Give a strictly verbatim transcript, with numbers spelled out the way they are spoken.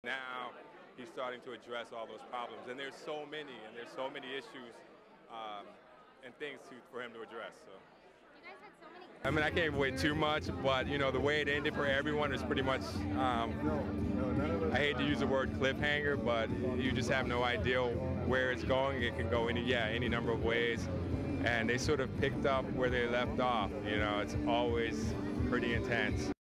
Now he's starting to address all those problems, and there's so many, and there's so many issues um, and things to, for him to address. So. You guys had so many. I mean, I can't give away too much, but you know, the way it ended for everyone is pretty much. Um, I hate to use the word cliffhanger, but you just have no idea where it's going. It can go any, yeah, any number of ways, and they sort of picked up where they left off. You know, it's always pretty intense.